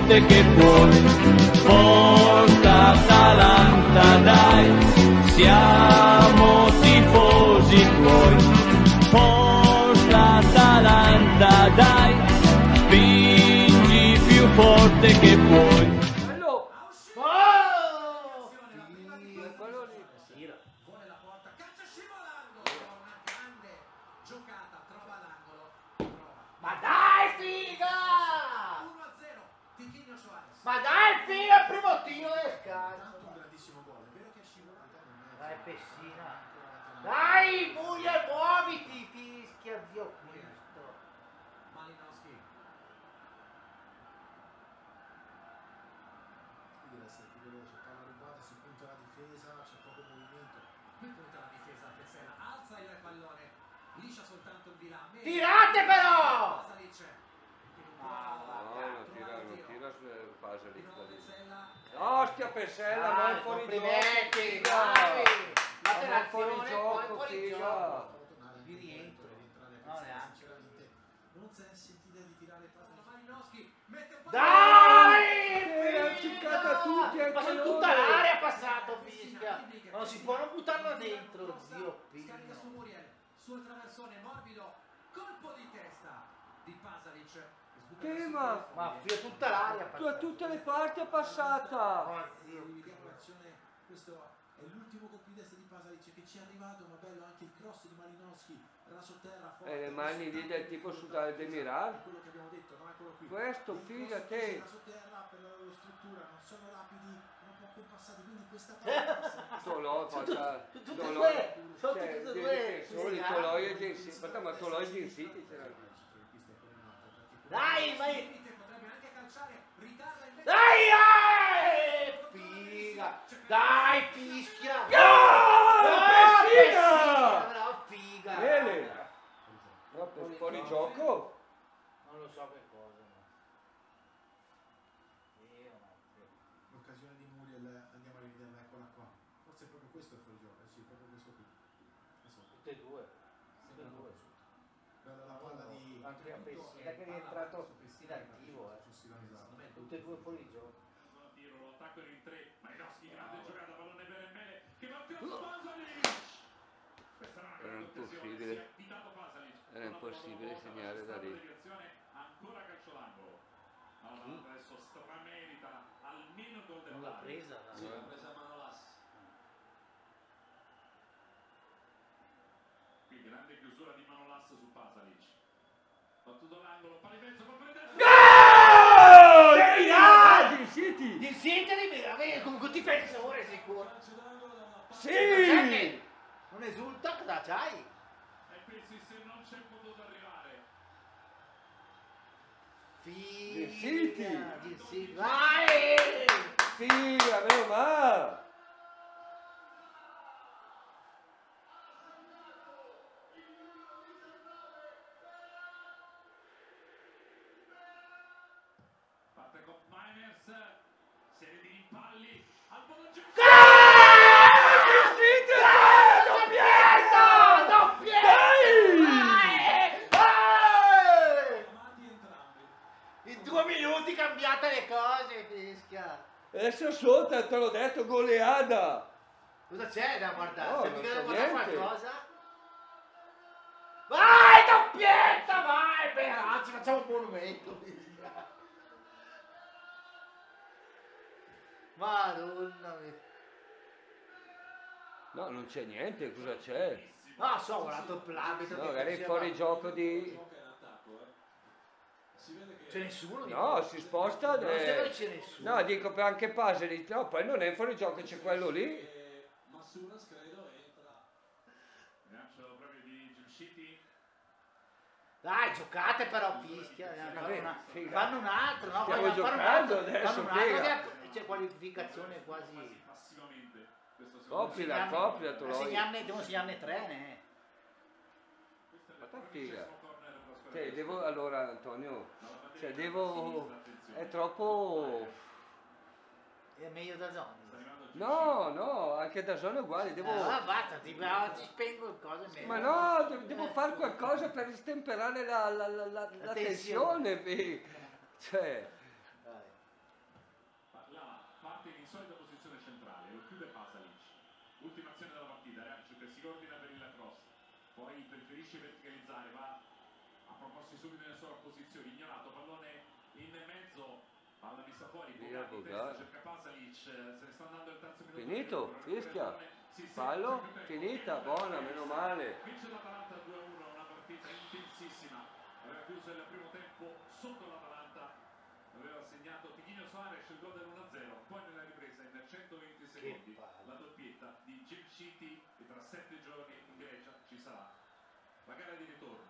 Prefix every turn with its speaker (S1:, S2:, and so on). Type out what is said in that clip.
S1: forte che puoi. Forza Atalanta, dai, siamo tifosi tuoi. Forza Atalanta, dai, spingi più forte che puoi.
S2: Vuole la porta, calcio scivolando, una grande giocata, trova l'angolo,
S3: Ma dai figa!
S2: 1-0, Tiquinho Suarez.
S3: Ma dai figa, il primo tiro del
S2: Tanto
S3: cazzo!
S2: un grandissimo gol, è vero che è scivolata, non è
S3: Dai Pessina! Dai, Muglia, muoviti, fischia, zio Cristo!
S2: Malinowski. Qui deve essere più veloce, palla rubata, si punta la difesa, c'è poco movimento. Qui punta la difesa, Pezzella, alza il pallone, liscia soltanto il di là.
S3: Tirate però!
S2: Pasalic, che non può
S4: No,
S2: trovare
S4: non
S2: il tiro.
S4: tira su Pasalic
S2: Di nuovo
S4: da lì.
S2: Pezzella.
S4: No, stia Pesella, non
S3: Dai,
S4: fuori
S3: complimenti,
S4: gioco,
S3: bravi!
S4: figa.
S3: Fate
S4: Non fuori
S3: l'azione,
S4: gioco,
S3: poi fuori
S4: figa.
S3: gioco!
S2: Di
S3: rientro. No,
S2: No,
S3: neanche.
S2: sinceramente non se ne è sentita di tirare il passo. Malinowski mette un po'
S3: Dai!
S4: Ha ciccato a tutti, anche
S3: Ma sono
S4: loro.
S3: tutta l'area passato, fischia! Ma non si può non buttarla dentro, zio
S2: Scarica su
S3: Pino!
S2: Muriel, sul traversone morbido, colpo di testa di Pasalic. che sbutta
S4: Sì,
S2: verso
S4: ma-
S2: destra.
S3: Ma fino a tutta l'area
S4: Da
S3: passato!
S4: tutte le parti è passata.
S3: Ma zio
S2: Rivediamo l'azione, questo è l'ultimo colpo di testa di Pasalic che ci è arrivato, ma bello anche il cross di Malinowski, rasoterra forte.
S4: E le mani lì del tipo su Demiral.
S2: È quello che abbiamo detto, no? Eccolo qui.
S4: Questo,
S2: Il
S4: figa
S2: cross
S4: te.
S2: rasoterra per la loro struttura, non sono rapidi, sono poco passati, quindi questa palla
S4: Tolò,
S3: Sono
S4: fatta.
S3: tutte e due, sono tutte e due.
S4: Difensori, Tolò e Gensiti. Aspetta, ma Tolò e Gensiti c'erano.
S3: Dai, ma
S2: potrebbe anche calciare, ritarda invece.
S3: dai, figa! Dai, fischia!
S4: Pessina!
S3: Bravo, figa!
S4: Bene. No, per fuori gioco.
S3: Non lo so che cosa, ma... Io no.
S2: L'occasione di Muriel, andiamo a rivederla, eccola qua. Forse è proprio questo il fuorigioco, sì, proprio questo qui. Adesso,
S3: Tutte e due. Tutte e due.
S2: bella la palla di
S3: Anche a
S2: tutto,
S3: Pessina che è rientrato in attivo,
S2: successivamente.
S3: Tutte e due fuori gioco.
S5: Tiro, lo attacco in 3, Malinowski, grande giocata, pallone per Emmele, che va più su Pasalic. Questa era una grande occasione, si è attivato Pasalic.
S4: Era impossibile segnare da lì.
S5: Ancora calcio d'angolo. Allora adesso stramerita almeno gol del
S3: Non l'ha
S5: pari.
S3: presa,
S5: Sì,
S3: no?
S5: l'ha presa Manolas. Qui grande chiusura di Manolas su Pasalic. Battuto l'angolo, pari mezzo, colpo di testa.
S4: Gensiti.
S3: Di siete di come un difensore sicuro.
S4: Sì.
S3: Non esulta, cosa c'hai?
S5: E pensi se non c'è potuto arrivare.
S3: Figa, Gensiti. Vai!
S4: Figa, meno male.
S5: Parte con Miners, serie di rimpalli, al pallone.
S3: In 2 minuti cambiate le cose, fischia.
S4: Adesso sotto, te l'ho detto, goleada.
S3: Cosa c'è da guardare?
S4: No,
S3: C'è
S4: non
S3: mica
S4: so
S3: da guardare
S4: niente.
S3: qualcosa? Vai, doppietta, vai, Veracci, facciamo un monumento, fischia. Madonna mia.
S4: No, non c'è niente, cosa c'è?
S3: Ah, so, ho guardato il plabito.
S4: No, magari fuori gioco di...
S3: C'è nessuno?
S4: No, si sposta...
S3: Non sembra che c'è nessuno.
S4: No, dico per anche Pasalic, no, poi non è fuori gioco, c'è quello lì.
S5: Masuras credo entra. Lancio proprio di Gensiti.
S3: Dai, giocate però, fischia.
S4: Figa.
S3: Fanno un altro, no?
S4: Stiamo
S3: Fanno un
S4: giocando
S3: altro,
S4: adesso,
S3: fanno un altro
S4: figa.
S3: che c'è qualificazione quasi...
S5: Passivamente. Questo secondo
S4: Coppila, coppila, tu lo
S3: Devo segnarne 3, ne?
S4: Ma ta figa. Cioè, devo, allora Antonio, cioè devo... È troppo...
S3: È meglio da zona.
S4: No, no, anche da zona uguali, devo...
S3: Basta, ti spengo il coso e meglio.
S4: Ma no, devo fare qualcosa per stemperare la tensione, cioè...
S3: Dai.
S5: ultima azione della partita, Rebic che si ordina per il cross, poi preferisce verticalizzare, va a proporsi subito nelle sue posizioni, ignorato, pallone in mezzo, palla messa fuori,
S4: Via
S5: Bogatti in testa,
S4: Bogatti.
S5: cerca Pasalic, se ne sta andando il terzo minuto.
S4: Finito, fischia. Fallo, finita, buona, meno male.
S5: Vince l'Atalanta 2-1, una partita intensissima, aveva chiuso il primo tempo sotto l'Atalanta, aveva segnato Tiquinho Suarez il gol dell'1-0, poi nella ripresa in 120 secondi la doppietta di Jim City e tra 7 giorni in Grecia ci sarà la gara di ritorno.